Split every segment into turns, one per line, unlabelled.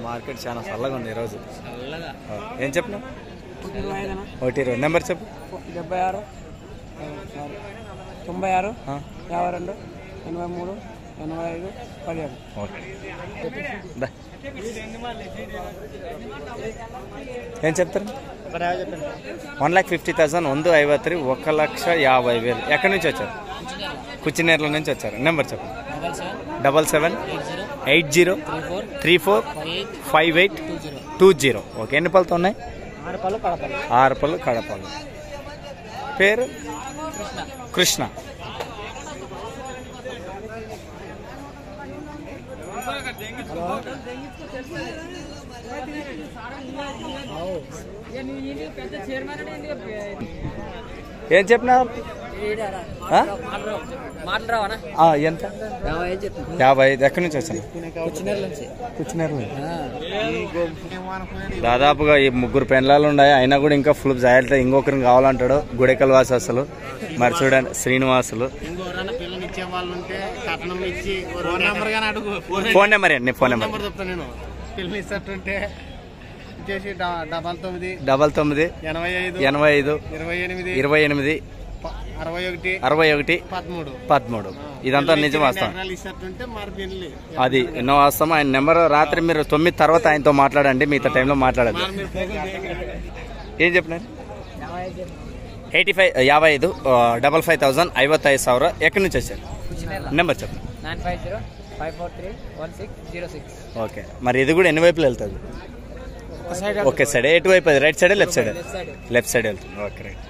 Market చాలా చల్లగా ఉంది ఈరోజు. ఏం చెప్పినా? 120. నెంబర్ చెప్పు.
76 96 52 83 85 17.
ఓకే. ఏం చెప్తారు? 1,50,000 153 1,50,000. ఎక్కడి నుంచి వచ్చారు? కుచ్చినేర్ల నుంచి వచ్చారు. నెంబర్ చెప్పండి. 7780345820. ఓకే. ఎన్ని పళ్ళతో ఉన్నాయి? 6 పళ్ళు కడపళ్ళు. పేరు? కృష్ణ. ఏం చెప్పినా? ఎంత? 55. ఎక్కడి నుంచి వచ్చాను? దాదాపుగా ఈ 3 పెండ్లాలు ఉన్నాయి. అయినా కూడా ఇంకా ఫుల్ జాగ్రత్త. ఇంకొకరిని కావాలంటాడు. గుడెకల్ వాసస్తులు. మరి చూడండి శ్రీనివాసులు. ఫోన్ నెంబర్ అండి. Phone number 99 85 28 61 13. ఇదంతా నిజం వాస్తవం. అది ఎన్నో వాస్తవం. ఆయన నెంబర్ రాత్రి మీరు 9 తర్వాత ఆయనతో మాట్లాడండి. మిగతా టైంలో మాట్లాడదు. ఏం చెప్పినారు? 55 55,000 55,000. ఎక్కడి నుంచి వచ్చారు? నెంబర్ చెప్పండి.
9505431606.
ఓకే. మరి ఇది కూడా ఎన్ని వైపులు వెళ్తుంది? Okay side. ఎటువైపు? అది right side left side? Left side వెళ్తుంది. Okay right.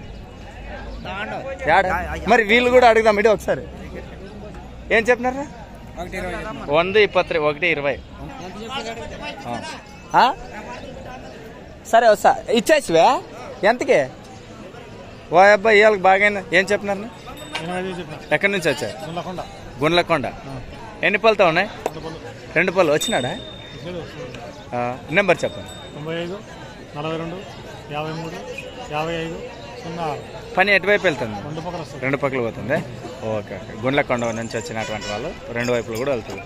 మరి వీళ్ళు కూడా అడుగుదాం ఇటు ఒకసారి. ఏం చెప్పినారా? 123 120. సరే వస్తా. ఇచ్చేసివే ఎంతకి? ఓ అబ్బాయి ఇవాళకి బాగా. ఏం చెప్పినారు? ఎక్కడి నుంచి వచ్చారు? గుండ్లకొండ. ఎన్ని పళ్ళతో ఉన్నాయి? 2 పళ్ళు. వచ్చినాడా? నెంబర్ చెప్పండి.
95 42 53 55 06.
పని ఎటువైపు వెళ్తుంది? 2 పక్కలు పోతుంది. Okay okay. గుండ్లకొండ నుంచి వచ్చినటువంటి వాళ్ళు 2 వైపులు కూడా వెళ్తుంది.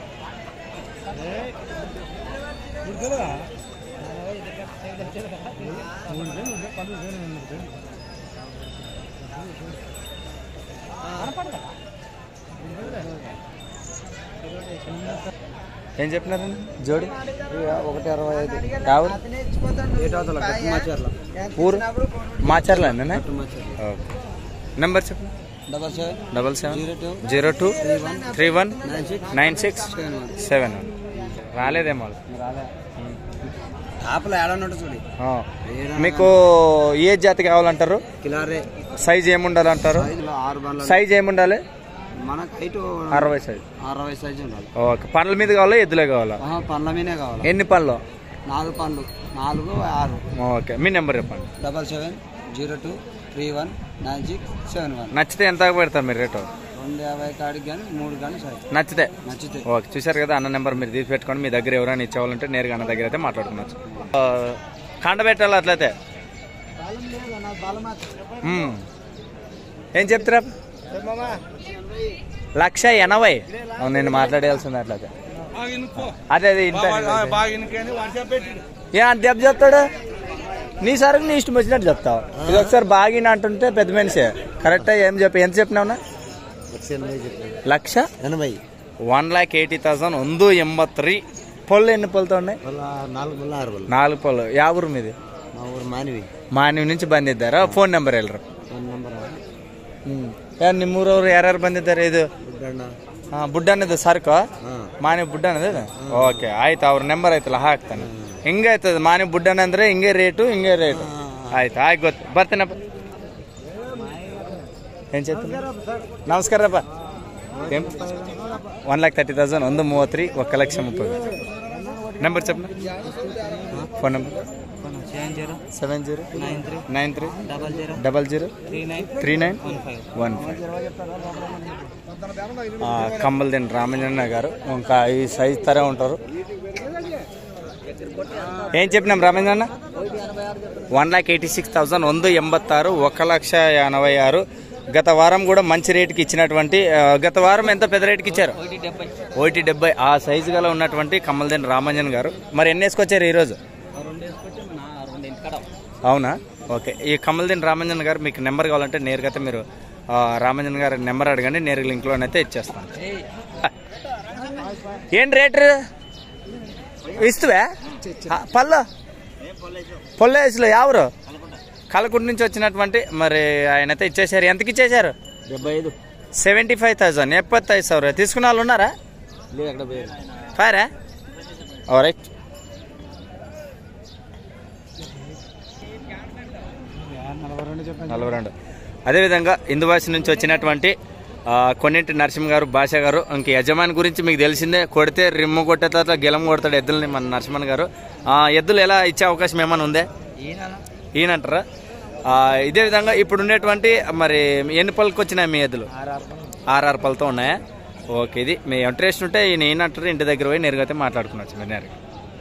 ఏం చెప్పినారండి జోడి?
165.
ఊరు మాచర్ల. నెంబర్ చెప్పండి. 7702319671. రాలేదేమో. మీకు ఏ జాతి కావాలంటారు? సైజ్ ఏముండాలంటారు? సైజ్ ఏముండాలి? 60 సైజ్. ఓకే. పండ్ల మీద కావాలా ఎద్దులే కావాలా?
పండ్ల మీదే కావాలి.
ఎన్ని పళ్ళు?
4 పళ్ళు. 4 6.
ఓకే. మీ నెంబర్ చెప్పండి.
7702319671.
నచ్చితే ఎంత పెడతారు మీరు రేటు?
250 కాడికి కానీ 3 కానీ
నచ్చితే. ఓకే. చూసారు కదా అన్న నెంబర్ మీరు తీసి పెట్టుకోండి. మీ దగ్గర ఎవరైనా ఇచ్చేవాళ్ళంటే నేరుగా అన్న దగ్గర అయితే మాట్లాడుకోవచ్చు. కండ పెట్టాలి అట్లయితే. ఏం చెప్తారా? 180. నేను మాట్లాడాల్సింది అట్లయితే. అదే అది ఇంత ఏ అంత దెబ్బ చెప్తాడు? నీ సరుకు నీ ఇష్టం వచ్చినట్టు చెప్తావు. ఇది ఒకసారి బాగిన అంటుంటే పెద్ద మనిషి కరెక్ట్. ఏం చెప్పి ఎంత చెప్పినావునా? 180. 1,80,000 183. పళ్ళు ఎన్ని పళ్ళతో ఉన్నాయి? 4 పళ్ళు. యా ఊరు మీది? మానవి నుంచి బందిద్దారా? ఫోన్ నెంబర్ వెళ్ళరు. ನಿಮ್ಮೂರವ್ರು ಯಾರ್ಯಾರು ಬಂದಿದ್ದಾರೆ? ಇದು ಬುಡ್ಡ ಅನ್ನೋದು ಸರ್ಕು ಮಾನಿ ಬುಡ್ಡ ಅನ್ನೋದು. ಓಕೆ ಆಯ್ತು. ಅವ್ರ ನಂಬರ್ ಆಯ್ತಲ್ಲ ಹಾಕ್ತಾನೆ. ಹಿಂಗಾಯ್ತದ ಮಾನಿ ಬುಡ್ಡನ ಅಂದ್ರೆ ಹಿಂಗೆ ರೇಟು ಆಯ್ತು. ಆಯ್ತು ಗೊತ್ತು. ಬರ್ತೀನಪ್ಪ. ಏನ್ చెప్తాను? నమస్కారప్ప. ఏం? 1,30,000 133 1,30,000. నెంబర్ చెప్పండి. Phone number 7093 003915. కంబల్దేని రామంజన్న గారు ఇంకా ఈ సైజ్ తరే ఉంటారు. ఏం చెప్పినాం రామంజన్న? 1,86,186 1,86,86. గత వారం కూడా మంచి రేటుకి ఇచ్చినటువంటి గత వారం ఎంత పెద్ద రేటుకి ఇచ్చారు? 1.70. ఆ సైజు గల ఉన్నటువంటి కమ్మలదేని రామంజన్ గారు. మరి ఎన్ని వేసుకొచ్చారు ఈరోజు? అవునా? ఓకే. ఈ కమ్మలదేని రామంజన్ గారు మీకు నెంబర్ కావాలంటే నేరుగా మీరు రామంజన్ గారి నెంబర్ అడగండి, నేరుగా లింక్లోనైతే ఇచ్చేస్తాను. ఏం రేటు ఇస్తువే? పొల్లేసులో ఎవరు? కలకుంట నుంచి వచ్చినటువంటి మరి ఆయన అయితే ఇచ్చేసారు. ఎంతకి ఇచ్చేసారు? 75,000. 75,000 తీసుకున్న వాళ్ళు ఉన్నారా? ఫైరా? రైట్. అదేవిధంగా ఇందువాసి నుంచి వచ్చినటువంటి కొన్నింటి నరసింహ గారు, భాష గారు. ఇంక యజమాని గురించి మీకు తెలిసిందే, కొడితే రిమ్ము కొట్టే తర్వాత గెలం కొడతాడు ఎద్దులని మన నరసింహన్ గారు. ఎద్దులు ఎలా ఇచ్చే అవకాశం ఏమైనా ఉందే? ఈయనంటారా? ఇదే విధంగా ఇప్పుడు ఉండేటువంటి మరి ఎన్ని పళ్ళకి వచ్చినాయి మీ ఎద్దులు? 6 పళ్ళతో ఉన్నాయా? ఓకే. ఇది మీ ఇంట్రెస్ట్ ఉంటే ఈయనంటారు, ఇంటి దగ్గర పోయి నేరుగా అయితే మాట్లాడుకున్నచ్చు మీరు నేరుగా.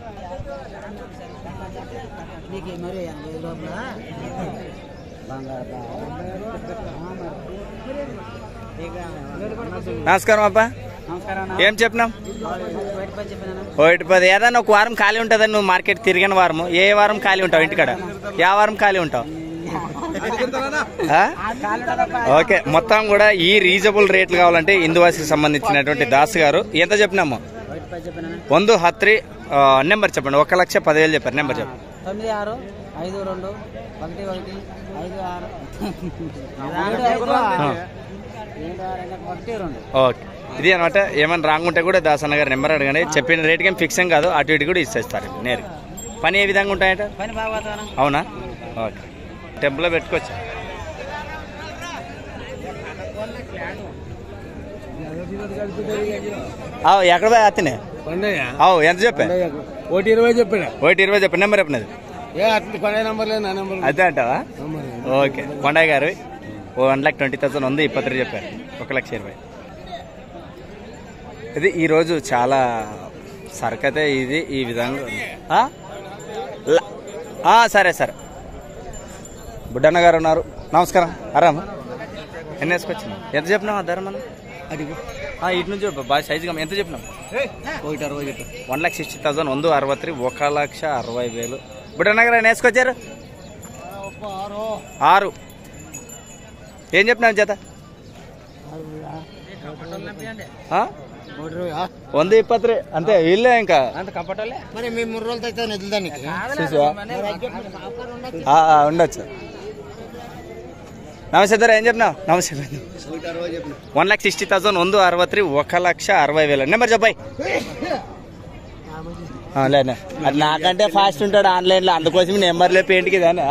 నమస్కారం అబ్బా. ఏం చెప్పినాం? 1.10. ఏదన్నా ఒక వారం ఖాళీ ఉంటుందని నువ్వు మార్కెట్ తిరిగిన వారము. ఏ వారం ఖాళీ ఉంటావు ఇంటికాడ? ఏ వారం ఖాళీ ఉంటావు? ఓకే. మొత్తం కూడా ఈ రీజనబుల్ రేట్లు కావాలంటే ఇందువాసికి సంబంధించినటువంటి దాస్ గారు ఎంత చెప్పినాము? 1 నెంబర్ చెప్పండి. 1,10,000 చెప్పారు. నెంబర్ చెప్పండి.
9652
ఓకే. ఇది అనమాట. ఏమైనా రాంగ్ ఉంటే కూడా దాసన్న గారు నెంబర్ అడగండి. చెప్పిన రేట్కి ఏం ఫిక్స్ ఏం కాదు, అటు ఇటు కూడా ఇచ్చేస్తారు నేరుగా. పని ఏ విధంగా ఉంటాయట? అవునా? ఓకే. టెంపుల్లో పెట్టుకోవచ్చు. ఎక్కడ పోయి అతనే? ఎంత చెప్పా?
1.20 చెప్పాడు.
1.20 చెప్పండి. నెంబర్ చెప్పినది అదే అంటావా? ఓకే. కొండయ్య గారు 1,20,000 ఉంది. 23 చెప్పారు. 1,20,000. ఇది ఈరోజు చాలా సరుకు అయితే ఇది ఈ విధంగా. సరే సరే. బుడ్డన్న గారు ఉన్నారు. నమస్కారం. ఆరామ ఎన్ని వేసుకొచ్చినా? ఎంత చెప్పినావు ఆ ధర మనం? ఇటు నుంచి బాగా సైజుగా ఎంత చెప్పినాం? 1,60,000 ఉంది. 63 1,60,000. బుడ్డన్న గారు ఎన్ని వేసుకొచ్చారు? 6. ఏం చెప్పినావు జత? 120 అంతే. వీళ్ళే ఇంకా ఉండొచ్చు. నమస్తే ధర ఏం చెప్పినావు? నమస్తే. 1,60,000 ఉంది. 63 1,60,000. నెంబర్ చెప్పాయి. లేదా అది నాకంటే ఫాస్ట్ ఉంటాడు ఆన్లైన్ లో, అందుకోసం నెంబర్ లేపు ఏంటికి దాని.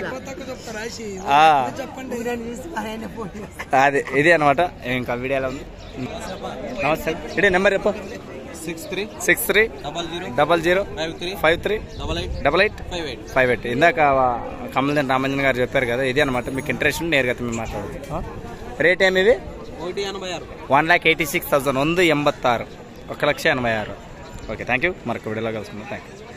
అది ఇది అనమాట. ఇంకా వీడియోలో ఉంది. నమస్తే. ఇదే నెంబర్ చెప్పు. 63 00 53 88 ఇందాక కమలదేని రామంజన్ గారు చెప్పారు కదా, ఇది అనమాట. మీకు ఇంట్రెస్ట్ నేరుగా మేము మాట్లాడదు. రేట్ ఏమి ఇది? 1,86,000 ఉంది. 86 1,86,000. ఓకే. Thank you. మరొక వీడియోలో కలుసుకుందాం. Thank you.